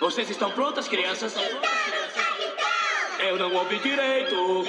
Vocês estão prontas, crianças? Eu não ouvi direito.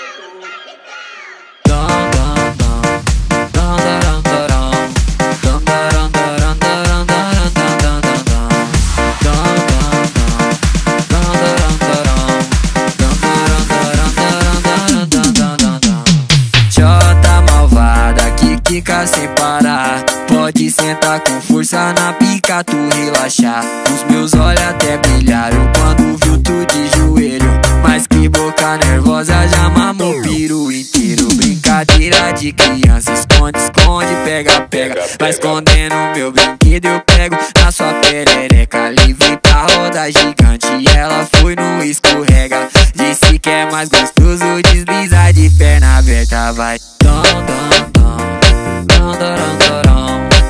Jota malvada que quica sem parar. Pode sentar com força na pica, tu relaxar. Os meus olhos até brilharam quando viu tu de joelho. Mas que boca nervosa, já mamou o piro inteiro. Brincadeira de criança, esconde, esconde, pega, pega. Vai escondendo meu brinquedo, eu pego na sua perereca. Livre pra roda gigante, ela foi no escorrega. Disse que é mais gostoso deslizar de perna aberta. Vai dom, dom, dom, dom, dom, dom, dom.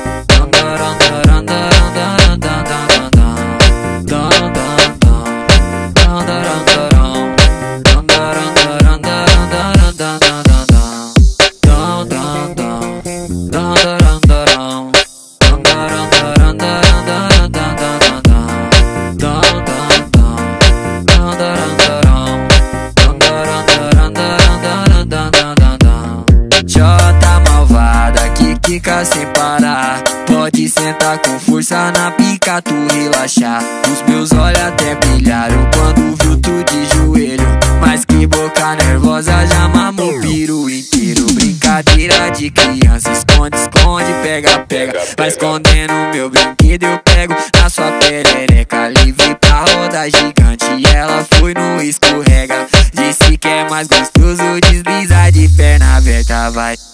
Jota malvada que quica sem parar. Pode sentar com força na pica, tu relaxar. Os meus olhos até brilharam quando viu tu de joelho. Mas que boca nervosa, já mamou o piro inteiro. Brincadeira de criança, esconde, esconde, pega, pega. Vai escondendo meu brinquedo, eu pego na sua perereca. Livre pra roda gigante, ela foi no escorrega. Disse que é mais gostoso deslizar de perna aberta. Vai